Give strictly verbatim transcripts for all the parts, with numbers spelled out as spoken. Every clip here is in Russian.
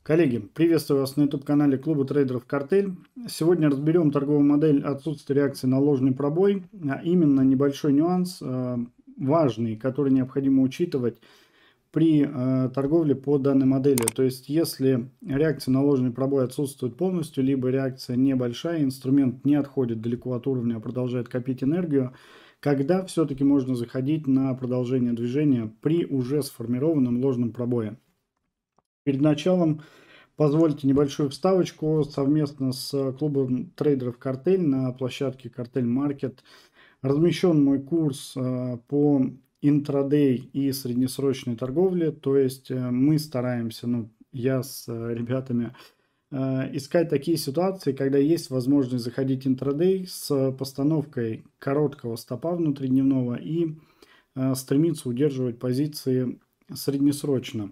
Коллеги, приветствую вас на YouTube-канале Клуба трейдеров «Картель». Сегодня разберем торговую модель отсутствия реакции на ложный пробой, а именно небольшой нюанс, э, важный, который необходимо учитывать при э, торговле по данной модели. То есть, если реакция на ложный пробой отсутствует полностью, либо реакция небольшая, инструмент не отходит далеко от уровня, а продолжает копить энергию, когда все-таки можно заходить на продолжение движения при уже сформированном ложном пробое. Перед началом позвольте небольшую вставочку. Совместно с клубом трейдеров «Картель» на площадке «Картель Маркет» размещен мой курс по интрадей и среднесрочной торговле. То есть мы стараемся, ну, я с ребятами, искать такие ситуации, когда есть возможность заходить интрадей с постановкой короткого стопа внутридневного и стремиться удерживать позиции среднесрочно.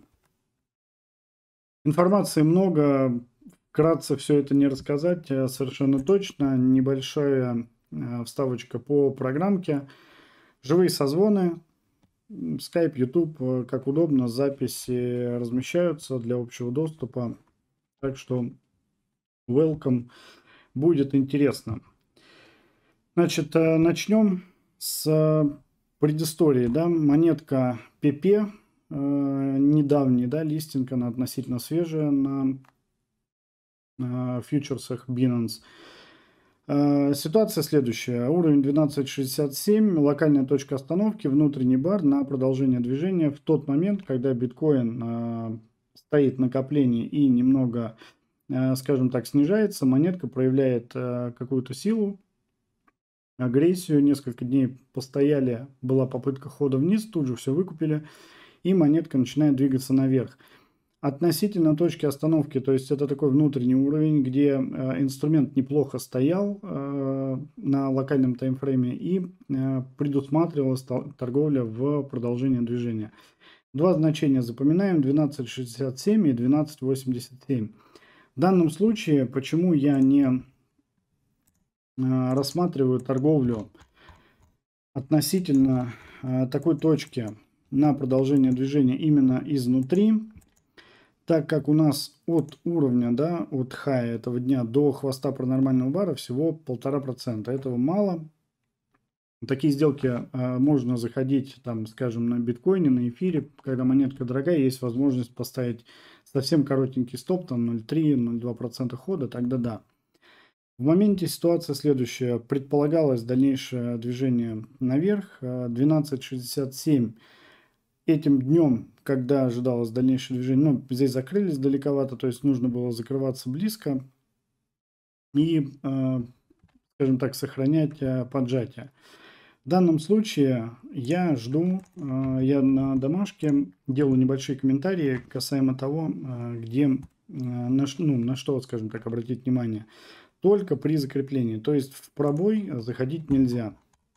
Информации много, вкратце все это не рассказать совершенно точно. Небольшая вставочка по программке. Живые созвоны, Skype, YouTube, как удобно, записи размещаются для общего доступа. Так что welcome, будет интересно. Значит, начнем с предыстории. Да? Монетка пи пи. Недавний, да, листинг, она относительно свежая на э, фьючерсах Binance. Э, ситуация следующая. Уровень двенадцать шестьдесят семь, локальная точка остановки, внутренний бар на продолжение движения в тот момент, когда биткоин э, стоит в накоплении и немного, э, скажем так, снижается, монетка проявляет э, какую-то силу, агрессию. Несколько дней постояли, была попытка хода вниз, тут же все выкупили. И монетка начинает двигаться наверх. Относительно точки остановки, то есть это такой внутренний уровень, где э, инструмент неплохо стоял э, на локальном таймфрейме и э, предусматривалась торговля в продолжение движения. Два значения запоминаем: двенадцать шестьдесят семь и двенадцать восемьдесят семь. В данном случае, почему я не э, рассматриваю торговлю относительно э, такой точки на продолжение движения именно изнутри, так как у нас от уровня, да, от хая этого дня до хвоста паранормального бара всего полтора процента. Этого мало. Такие сделки э, можно заходить, там, скажем, на биткоине, на эфире, когда монетка дорогая, есть возможность поставить совсем коротенький стоп, там ноль целых три - ноль целых два десятых процента хода, тогда да. В моменте ситуация следующая. Предполагалось дальнейшее движение наверх. двенадцать шестьдесят семь. Этим днем, когда ожидалось дальнейшее движение, ну, здесь закрылись далековато, то есть нужно было закрываться близко и, э, скажем так, сохранять э, поджатие. В данном случае я жду, э, я на домашке делаю небольшие комментарии касаемо того, э, где, э, на, ну, на что, скажем так, обратить внимание. Только при закреплении, то есть в пробой заходить нельзя,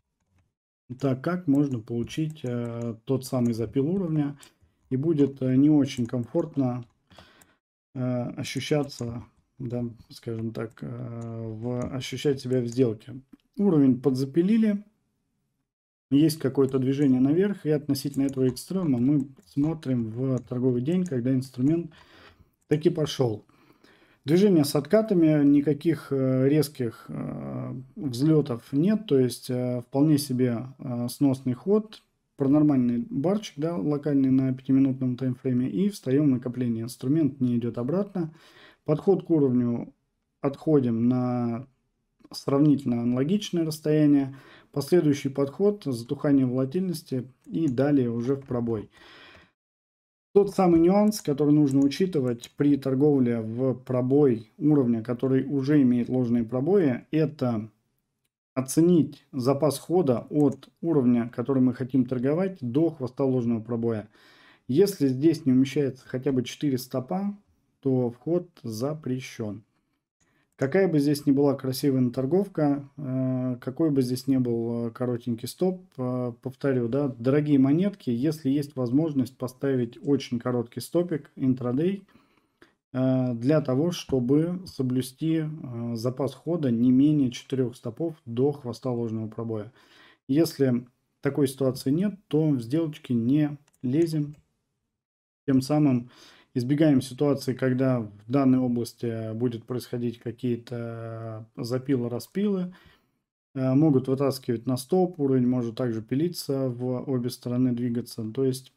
так как можно получить э, тот самый запил уровня, и будет э, не очень комфортно э, ощущаться, да, скажем так, э, в, ощущать себя в сделке. Уровень подзапилили, есть какое-то движение наверх, и относительно этого экстрема мы смотрим в торговый день, когда инструмент таки пошел. Движение с откатами, никаких резких э, взлетов нет, то есть э, вполне себе э, сносный ход, паранормальный барчик, да, локальный на пятиминутном таймфрейме, и встаем в накопление. Инструмент не идет обратно. Подход к уровню отходим на сравнительно аналогичное расстояние. Последующий подход, затухание волатильности и далее уже в пробой. Тот самый нюанс, который нужно учитывать при торговле в пробой уровня, который уже имеет ложные пробои, это оценить запас хода от уровня, который мы хотим торговать, до хвоста ложного пробоя. Если здесь не умещается хотя бы четыре стопа, то вход запрещен. Какая бы здесь ни была красивая торговка, какой бы здесь ни был коротенький стоп, повторю, да, дорогие монетки, если есть возможность поставить очень короткий стопик интрадей для того, чтобы соблюсти запас хода не менее четырёх стопов до хвоста ложного пробоя. Если такой ситуации нет, то в сделочки не лезем, тем самым Избегаем ситуации, когда в данной области будет происходить какие-то запилы-распилы. Могут вытаскивать на стоп, уровень может также пилиться, в обе стороны двигаться. То есть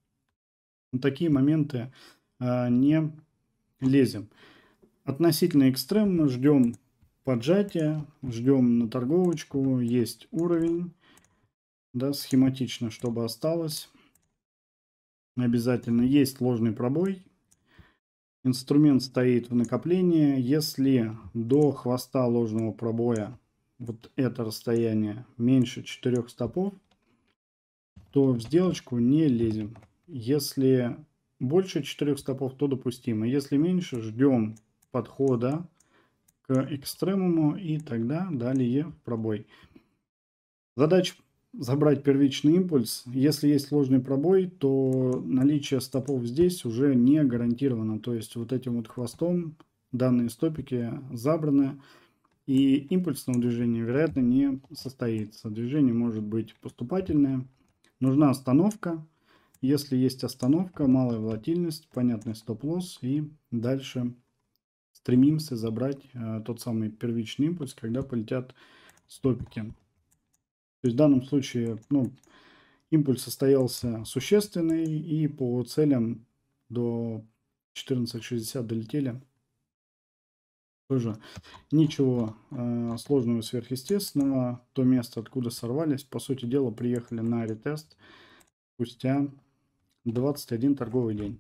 в такие моменты не лезем. Относительно экстрема ждем поджатия, ждем на торговочку, есть уровень, да, схематично, чтобы осталось. Обязательно есть ложный пробой. Инструмент стоит в накоплении. Если до хвоста ложного пробоя вот это расстояние меньше четырёх стопов, то в сделочку не лезем. Если больше четырёх стопов, то допустимо. Если меньше, ждем подхода к экстремуму и тогда далее в пробой. Задача забрать первичный импульс. Если есть ложный пробой, то наличие стопов здесь уже не гарантировано. То есть вот этим вот хвостом данные стопики забраны, и импульсного движения, вероятно, не состоится. Движение может быть поступательное. Нужна остановка. Если есть остановка, малая волатильность, понятный стоп-лосс, и дальше стремимся забрать э, тот самый первичный импульс, когда полетят стопики. То есть в данном случае, ну, импульс состоялся существенный, и по целям до четырнадцать шестьдесят долетели. Тоже ничего э, сложного, сверхъестественного. То место, откуда сорвались, по сути дела, приехали на ретест спустя двадцать один торговый день.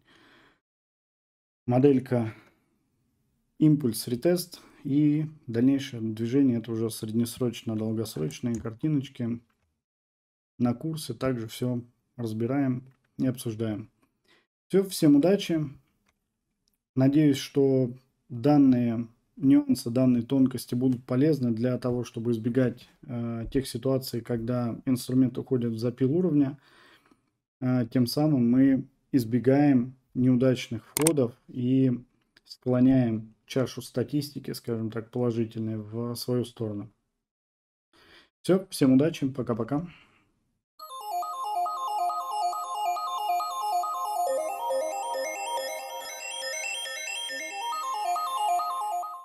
Моделька импульс, ретест и дальнейшее движение. Это уже среднесрочно-долгосрочные картиночки. На курсе также все разбираем и обсуждаем. Все, всем удачи. Надеюсь, что данные нюансы, данные тонкости будут полезны для того, чтобы избегать э, тех ситуаций, когда инструмент уходит в запил уровня. Э, тем самым мы избегаем неудачных входов и склоняем чашу статистики, скажем так, положительной в свою сторону. Все, всем удачи, пока-пока.